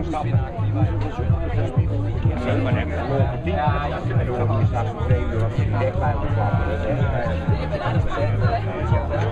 Maar dan lopen die en dan wordt straks een tweede wat in de weg bij